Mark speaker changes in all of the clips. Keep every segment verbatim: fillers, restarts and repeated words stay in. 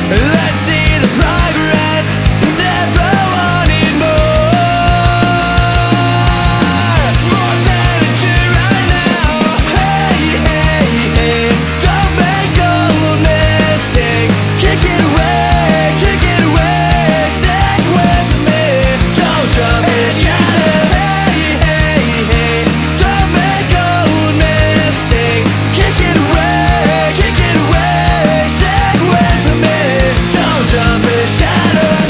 Speaker 1: Let's see the progress. Never wanted more. More energy right now. Hey, hey, hey. Don't make old mistakes. Kick it away, kick it away. Stick with me. Don't jump in pieces. Hey, hey, hey. Don't make old mistakes. Kick it away, kick it away. Stick with me. Don't jump in shadows.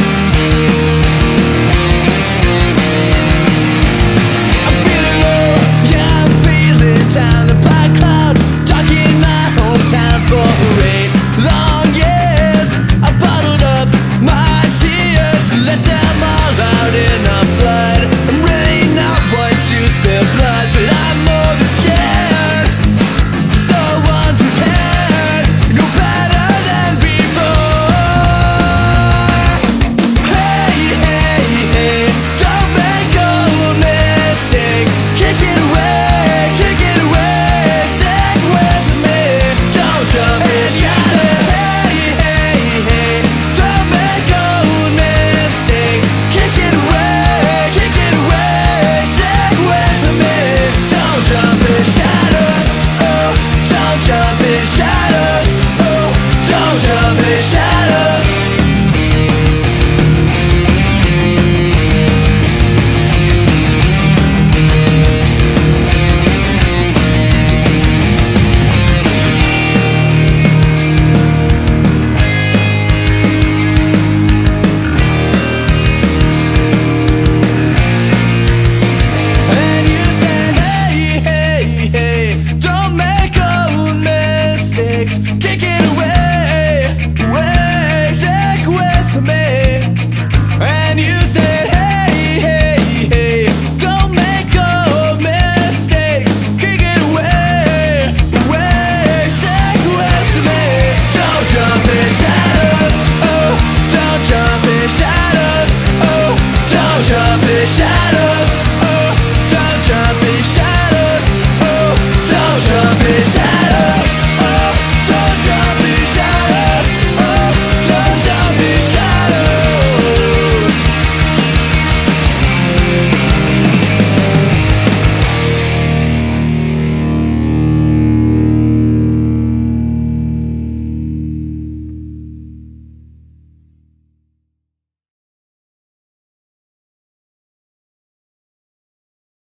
Speaker 1: I'm feeling low, yeah, I'm feeling down. The black cloud, dark in my hometown for eight long years. I bottled up my tears, let them all out in a flood. I'm really not one to spill blood, but I'm more than scared, so unprepared, no better than before. Hey, hey, hey, don't make old mistakes. Kick it away, kick it away. Stick with me. Don't jump in shadows. Hey, hey, hey, don't make old mistakes. Kick it away, kick it away. Stick with me. Don't jump in shadows. Oh, don't jump in shadows. Oh, don't jump in shadows.